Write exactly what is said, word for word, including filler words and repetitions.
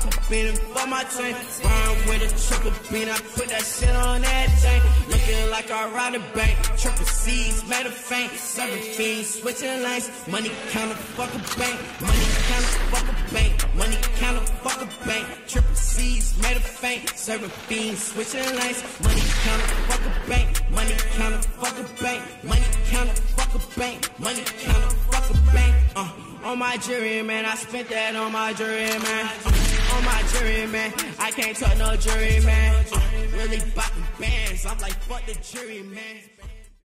triple beam for my team. Rhyme with a triple beam, I put that shit on everything. Looking like I ride a bank. Triple C's, made a feint. Serving fiends, switching lanes. Money counter, fuck a bank. Money counter, fuck a bank. Money counter, fuck a bank. Triple C's, made a feint. Serving fiends, switching lanes. Money counter, fuck a bank. Money counter, fuck a bank. Money counter, fuck a bank. Money counter, fuck a bank. Uh, on my jury, man, I spent that on my jury, man. Uh, on my jury, man, I can't touch no jury, man. Uh, really bopping bands, I'm like, fuck the jury, man.